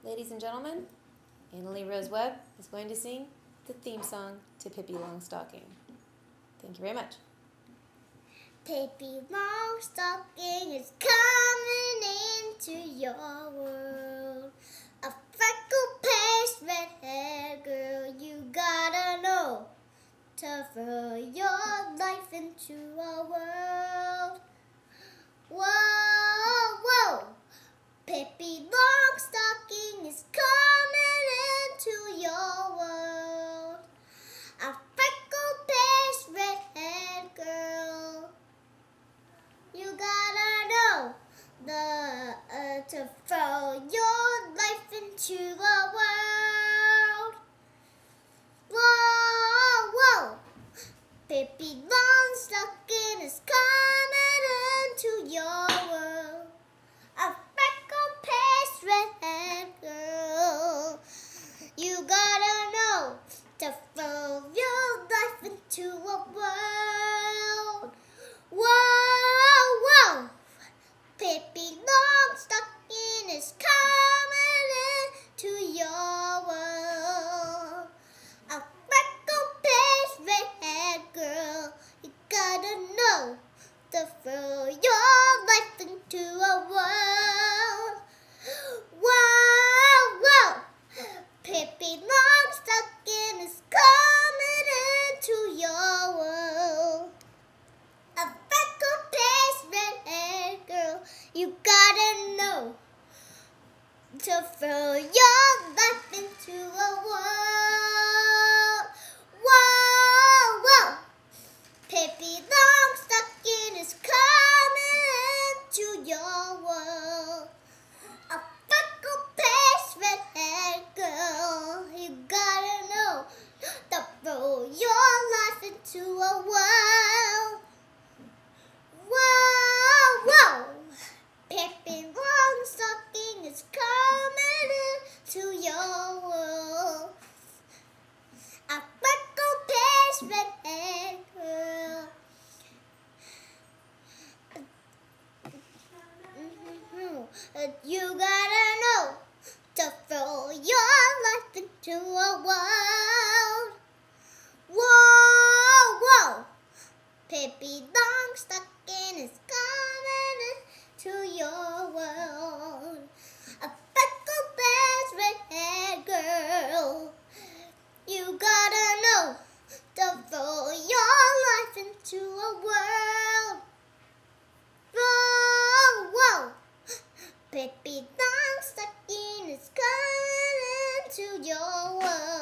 Ladies and gentlemen, Annalee Rose Webb is going to sing the theme song to Pippi Longstocking. Thank you very much. Pippi Longstocking is coming into your world. A freckle-faced, red-haired girl, you gotta know to throw your life into a world. Whoa, whoa! Pippi Longstocking is coming into your world. A freckle-faced, red-haired girl, you gotta know to throw your life into a world. Whoa, whoa! Pippi Longstocking is coming into your world. A freckle-faced, red-haired girl, you gotta know to throw your life into a world. Whoa, whoa! Pippi Longstocking is coming into your world. A freckle-faced, red-haired girl, you gotta know to throw your life into a world. Whoa, whoa! Pippi Longstocking is coming into your world. A freckle-faced, red-haired girl, you gotta know to throw your life into a world. Whoa, whoa! Pippi Longstocking is coming into your world. A freckle-faced, red-haired girl, you gotta know to throw your life into a world. Whoa, whoa! Pippi Longstocking is coming into your world. A freckle-faced, red-haired girl. You gotta know to throw your life into a world. Whoa, whoa! Pippi Longstocking is coming into your world. A freckle-faced, red-haired girl, you gotta know to throw your life into a world. Whoa, whoa! Pippi Longstocking is coming into your world.